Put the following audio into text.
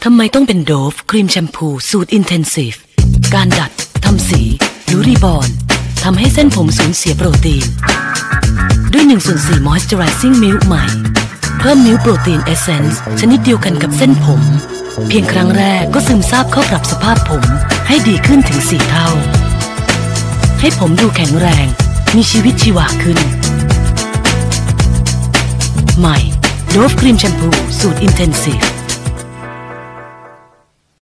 ทำไมต้องเป็นโดฟครีมแชมพูสูตรอินเทนซีฟการดัดทำสีหรือรีบอร์นทำให้เส้นผมสูญเสียโปรตีนด้วย1/4 Moisturizing Milk ใหม่เพิ่มมิลค์โปรตีนเอเซนส์ชนิดเดียวกันกับเส้นผมเพียงครั้งแรกก็ซึมซาบเข้าปรับสภาพผมให้ดีขึ้นถึง4 เท่าให้ผมดูแข็งแรงมีชีวิตชีวาขึ้นใหม่โดฟครีมแชมพูสูตรอินเทนซีฟ